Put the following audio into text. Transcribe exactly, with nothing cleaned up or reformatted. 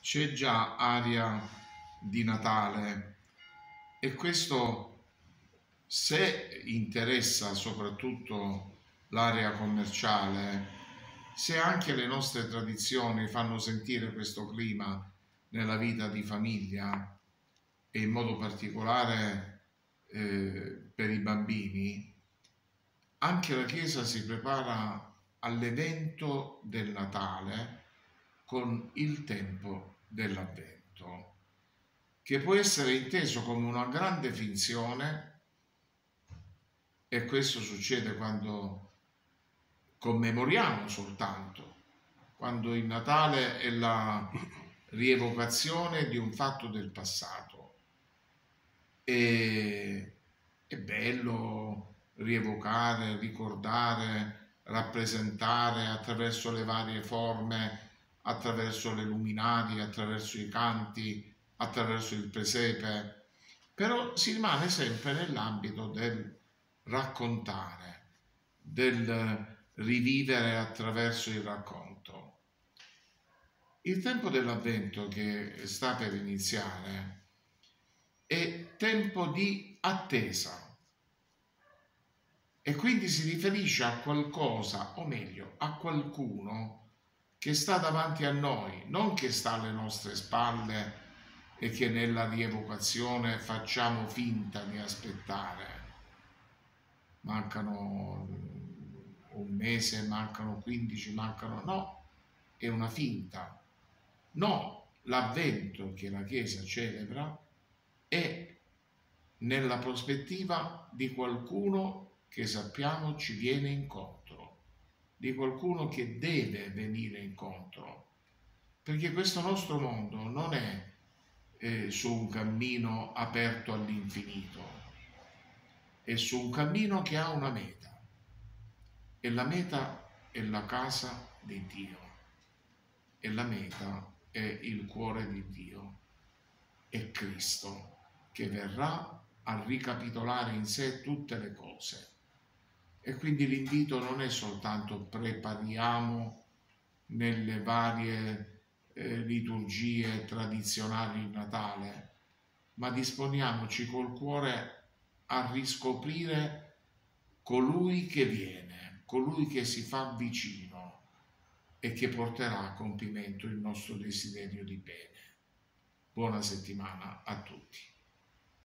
c'è già aria di Natale e questo, se interessa soprattutto l'area commerciale, se anche le nostre tradizioni fanno sentire questo clima nella vita di famiglia e in modo particolare eh, per i bambini, anche la Chiesa si prepara all'evento del Natale con il tempo dell'Avvento, che può essere inteso come una grande finzione, e questo succede quando commemoriamo soltanto, quando il Natale è la rievocazione di un fatto del passato. E è bello rievocare, ricordare, rappresentare attraverso le varie forme, attraverso le luminarie, attraverso i canti, attraverso il presepe, però si rimane sempre nell'ambito del raccontare, del rivivere attraverso il racconto. Il tempo dell'Avvento che sta per iniziare è tempo di attesa e quindi si riferisce a qualcosa, o meglio, a qualcuno che sta davanti a noi, non che sta alle nostre spalle e che nella rievocazione facciamo finta di aspettare. Mancano un mese, mancano quindici, mancano... No, è una finta. No, l'Avvento che la Chiesa celebra è nella prospettiva di qualcuno che sappiamo ci viene incontro, di qualcuno che deve venire incontro, perché questo nostro mondo non è eh, su un cammino aperto all'infinito, è su un cammino che ha una meta, e la meta è la casa di Dio, e la meta è il cuore di Dio, è Cristo, che verrà a ricapitolare in sé tutte le cose. E quindi l'invito non è soltanto prepariamo nelle varie eh, liturgie tradizionali il Natale, ma disponiamoci col cuore a riscoprire colui che viene, colui che si fa vicino e che porterà a compimento il nostro desiderio di bene. Buona settimana a tutti.